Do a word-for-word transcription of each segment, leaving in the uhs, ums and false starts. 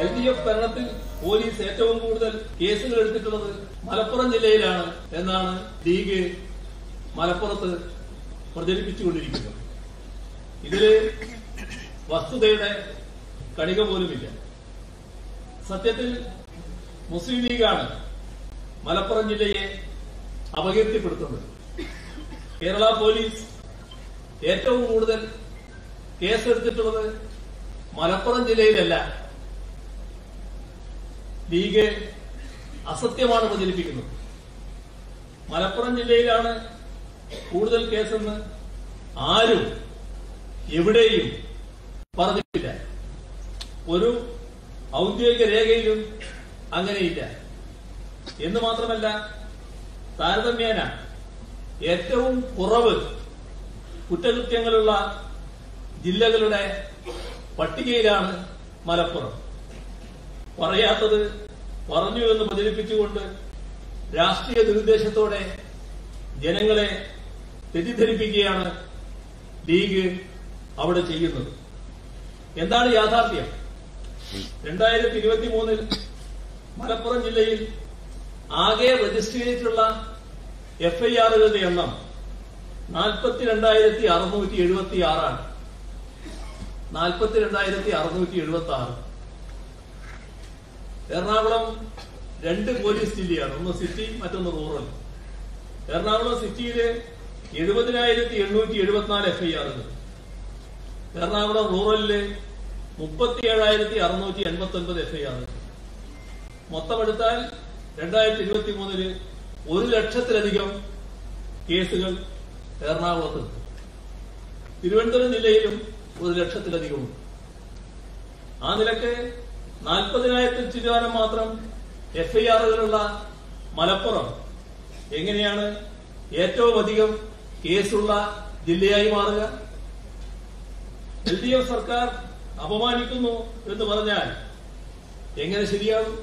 L D F ഭരണത്തിൽ police ഏറ്റവും കൂടുതൽ കേസുകൾ എടുത്തിട്ടുള്ളത് മലപ്പുറം ജില്ലയിലാണ് എന്നാണ് ലീഗ് മലപ്പുറത്ത് പ്രചരിപ്പിച്ചുകൊണ്ടിരിക്കുന്നത്. ഇതില് വസ്തുതയുടെ കണിക പോലുമില്ല. സത്യത്തിൽ മുസ്ലിം ലീഗാണ് മലപ്പുറം ജില്ലയെ അപകീർത്തിപ്പെടുത്തുന്നത്. കേരള പോലീസ് ഏറ്റവും കൂടുതൽ കേസെടുത്തിട്ടുള്ളത് മലപ്പുറം ജില്ലയിലല്ല. ലീഗ് അസത്യമാണ് പ്രചരിപ്പിക്കുന്നത്. മലപ്പുറം ജില്ലയിലാണ് കൂടുതൽ കേസെന്ന് ആരും എവിടെയും പറഞ്ഞിട്ടില്ല. ഒരു ഔദ്യോഗിക രേഖയിലും അങ്ങനെയില്ല. എന്ന് മാത്രമല്ല, താരതമ്യേന ഏറ്റവും കുറവ് കുറ്റകൃത്യങ്ങളുള്ള ജില്ലകളുടെ പട്ടികയിലാണ് മലപ്പുറം. പറയാത്തത് പറഞ്ഞു എന്ന് പ്രചരിപ്പിച്ചുകൊണ്ട് രാഷ്ട്രീയ ദുരുദ്ദേശത്തോടെ ജനങ്ങളെ തെറ്റിദ്ധരിപ്പിക്കുകയാണ് ലീഗ് അവിടെ ചെയ്യുന്നത്. എന്താണ് യാഥാർത്ഥ്യം? രണ്ടായിരത്തി ഇരുപത്തി മൂന്നിൽ മലപ്പുറം ജില്ലയിൽ ആകെ രജിസ്റ്റർ ചെയ്തിട്ടുള്ള എഫ് ഐ ആറുകളുടെ എണ്ണം നാൽപ്പത്തിരണ്ടായിരത്തി അറുന്നൂറ്റി എഴുപത്തി ആറാണ്. നാൽപ്പത്തിരണ്ടായിരത്തി അറുന്നൂറ്റി എഴുപത്തി ആറ്. എറണാകുളം രണ്ട് പോലീസ് ജില്ലയാണ്, ഒന്ന് സിറ്റി മറ്റൊന്ന് റൂറൽ. എറണാകുളം സിറ്റിയില് എഴുപതിനായിരത്തി എണ്ണൂറ്റി എഴുപത്തിനാല് എഫ് ഐ ആറുകൾ, എറണാകുളം റൂറലില് മുപ്പത്തിയേഴായിരത്തി അറുന്നൂറ്റി എൺപത്തി ഒൻപത് എഫ് ഐ ആറുകൾ. മൊത്തമെടുത്താൽ രണ്ടായിരത്തി ഇരുപത്തി മൂന്നില് ഒരു ലക്ഷത്തിലധികം കേസുകൾ എറണാകുളത്തുണ്ട്. തിരുവനന്തപുരം ജില്ലയിലും ഒരു ലക്ഷത്തിലധികമുണ്ട്. ആ നിലക്ക് നാൽപ്പതിനായിരത്തിൽ ചില്ലാനം മാത്രം എഫ് ഐ ആറുകളുള്ള മലപ്പുറം എങ്ങനെയാണ് ഏറ്റവും അധികം കേസുള്ള ജില്ലയായി മാറുക? എൽ ഡി എഫ് സർക്കാർ അപമാനിക്കുന്നു എന്ന് പറഞ്ഞാൽ എങ്ങനെ ശരിയാകും?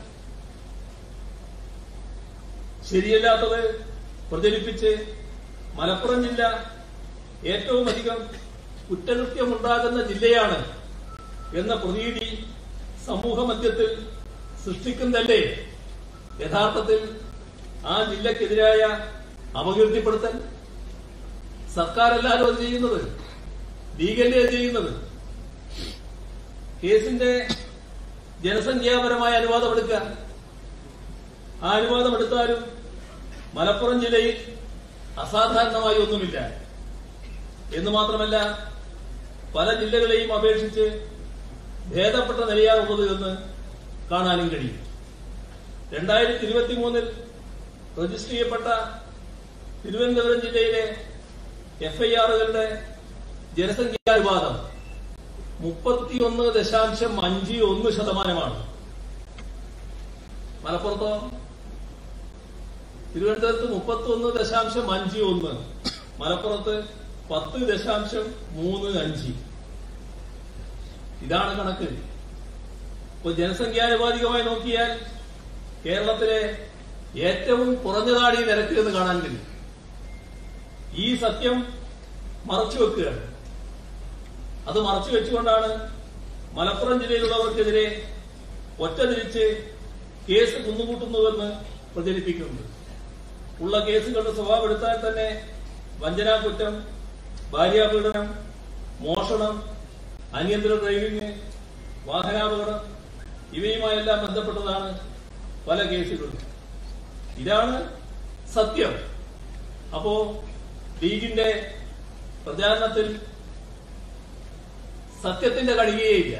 ശരിയല്ലാത്തത് പ്രചരിപ്പിച്ച് മലപ്പുറം ജില്ല ഏറ്റവും അധികം കുറ്റകൃത്യമുണ്ടാകുന്ന ജില്ലയാണ് എന്ന പ്രതീതി സമൂഹ മധ്യത്തിൽ സൃഷ്ടിക്കുന്നതല്ലേ യഥാർത്ഥത്തിൽ ആ ജില്ലക്കെതിരായ അപകീർത്തിപ്പെടുത്തൽ? സർക്കാരല്ലാരും അത് ചെയ്യുന്നത്, ലീഗല്ലേ ചെയ്യുന്നത്. കേസിന്റെ ജനസംഖ്യാപരമായ അനുവാദമെടുക്കുക. ആ അനുവാദമെടുത്താലും മലപ്പുറം ജില്ലയിൽ അസാധാരണമായി ഒന്നുമില്ല. എന്ന് മാത്രമല്ല, പല ജില്ലകളെയും അപേക്ഷിച്ച് ഭേദപ്പെട്ട നിലയാണുള്ളത് എന്ന് കാണാനും കഴിയും. രണ്ടായിരത്തി ഇരുപത്തി മൂന്നിൽ രജിസ്റ്റർ ചെയ്യപ്പെട്ട തിരുവനന്തപുരം ജില്ലയിലെ എഫ് ഐ ആറുകളുടെ ജനസംഖ്യാനുപാതം മുപ്പത്തിയൊന്ന് ദശാംശം അഞ്ച് ഒന്ന് ശതമാനമാണ്. മലപ്പുറത്തോ? തിരുവനന്തപുരത്ത് മുപ്പത്തിയൊന്ന് ദശാംശം അഞ്ച് ഒന്ന്, മലപ്പുറത്ത് പത്ത് ദശാംശം മൂന്ന് അഞ്ച്. ഇതാണ് കണക്ക്. ഇപ്പൊ ജനസംഖ്യാനുപാതികമായി നോക്കിയാൽ കേരളത്തിലെ ഏറ്റവും കുറഞ്ഞതാണ് ഈ നിരക്ക് എന്ന് കാണാൻ കഴിയും. ഈ സത്യം മറച്ചുവെക്കുകയാണ്. അത് മറച്ചുവെച്ചുകൊണ്ടാണ് മലപ്പുറം ജില്ലയിലുള്ളവർക്കെതിരെ ഒറ്റതിരിച്ച് കേസ് കുന്നുകൂട്ടുന്നുവെന്ന് പ്രചരിപ്പിക്കുന്നത്. ഉള്ള കേസുകളുടെ സ്വഭാവം എടുത്താൽ തന്നെ വഞ്ചനാകുറ്റം, ഭാര്യാപീഡനം, മോഷണം, അനിയന്ത്രിത ഡ്രൈവിംഗ്, വാഹനാപകടം ഇവയുമായെല്ലാം ബന്ധപ്പെട്ടതാണ് പല കേസുകളും. ഇതാണ് സത്യം. അപ്പോ ലീഗിന്റെ പ്രചാരണത്തിൽ സത്യത്തിന്റെ കണികയില്ല.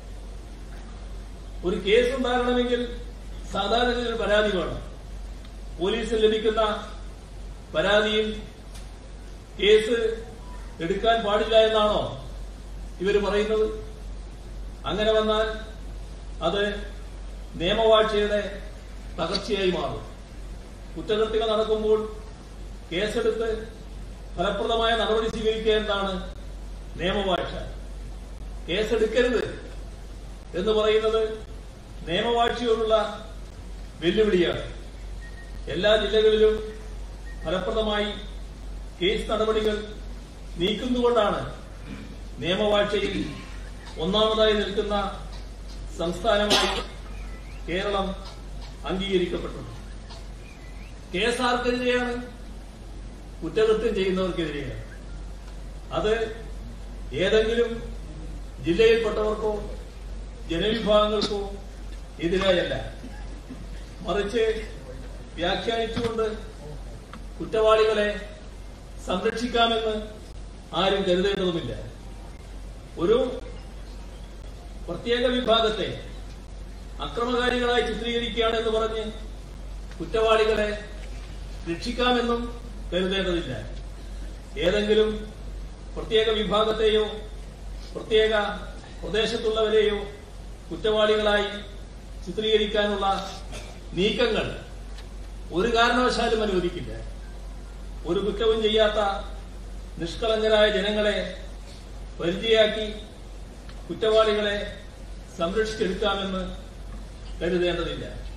ഒരു കേസ് ഉണ്ടാകണമെങ്കിൽ സാധാരണ രീതിയിൽ പരാതി വേണം. പോലീസിൽ ലഭിക്കുന്ന പരാതിയിൽ കേസ് എടുക്കാൻ പാടില്ല എന്നാണോ ഇവർ പറയുന്നത്? അങ്ങനെ വന്നാൽ അത് നിയമവാഴ്ചയുടെ തകർച്ചയായി മാറും. കുറ്റകൃത്യങ്ങൾ നടക്കുമ്പോൾ കേസെടുത്ത് ഫലപ്രദമായ നടപടി സ്വീകരിക്കേണ്ടതാണ് നിയമവാഴ്ച. കേസെടുക്കരുത് എന്ന് പറയുന്നത് നിയമവാഴ്ചയോടുള്ള വെല്ലുവിളിയാണ്. എല്ലാ ജില്ലകളിലും ഫലപ്രദമായി കേസ് നടപടികൾ നീക്കുന്നതുകൊണ്ടാണ് നിയമവാഴ്ചയിൽ ഒന്നാമതായി നിൽക്കുന്ന സംസ്ഥാനമായി കേരളം അംഗീകരിക്കപ്പെട്ടിട്ടുണ്ട്. കേസ് ആർക്കെതിരെയാണ്? കുറ്റകൃത്യം ചെയ്യുന്നവർക്കെതിരെയാണ്. അത് ഏതെങ്കിലും ജില്ലയിൽപ്പെട്ടവർക്കോ ജനവിഭാഗങ്ങൾക്കോ എതിരായല്ല, മറിച്ച് വ്യാഖ്യാനിച്ചുകൊണ്ട് കുറ്റവാളികളെ സംരക്ഷിക്കാമെന്ന് ആരും കരുതേണ്ടതുമില്ല. ഒരു പ്രത്യേക വിഭാഗത്തെ അക്രമകാരികളായി ചിത്രീകരിക്കുകയാണെന്ന് പറഞ്ഞ് കുറ്റവാളികളെ രക്ഷിക്കാമെന്നും കരുതേണ്ടതില്ല. ഏതെങ്കിലും പ്രത്യേക വിഭാഗത്തെയോ പ്രത്യേക പ്രദേശത്തുള്ളവരെയോ കുറ്റവാളികളായി ചിത്രീകരിക്കാനുള്ള നീക്കങ്ങൾ ഒരു കാരണവശാലും അനുവദിക്കില്ല. ഒരു കുറ്റവും ചെയ്യാത്ത നിഷ്കളങ്കരായ ജനങ്ങളെ പരിചയാക്കി കുറ്റവാളികളെ സംരക്ഷിച്ചെടുക്കാമെന്ന് കരുതേണ്ടതില്ല.